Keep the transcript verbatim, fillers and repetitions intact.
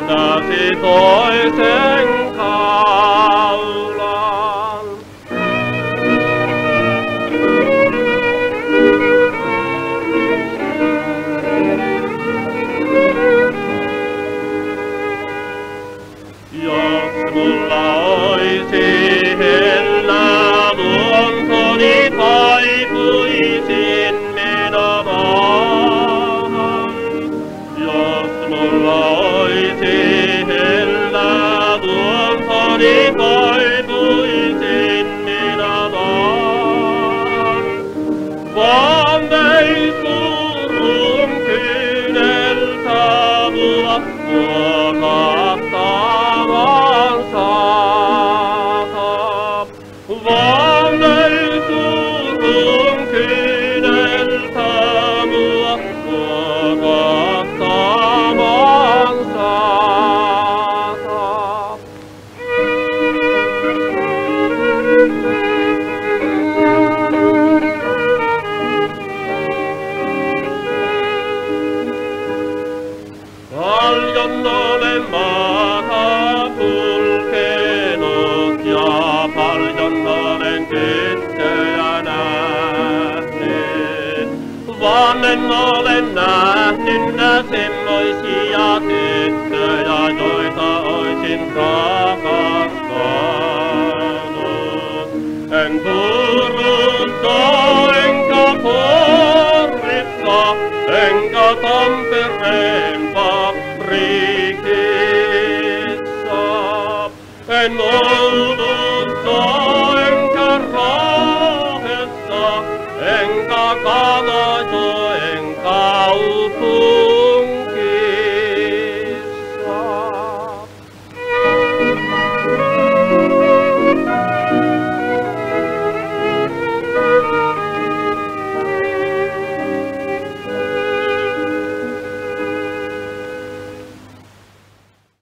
kohtasi toisen kaulan. Jos mulla oisi hellä luontoni, taipuisin minä maahan. Jos mulla oisi hellä luontoni, taipuisin minä maahan. Vaan ei surun kyyneltä mua muokahtamaan saata. Vaan ei surun kyyneltä mua muokahtamaan saata. Paljon olen maata kulkenut ja paljon olen tyttöjä nähnyt. Vaan en ole nähnyt nää semmoisia tyttöjä, joita oisin rakastanut. En Turussa enkä Porissa enkä Tampereen fabriikissa. En ollut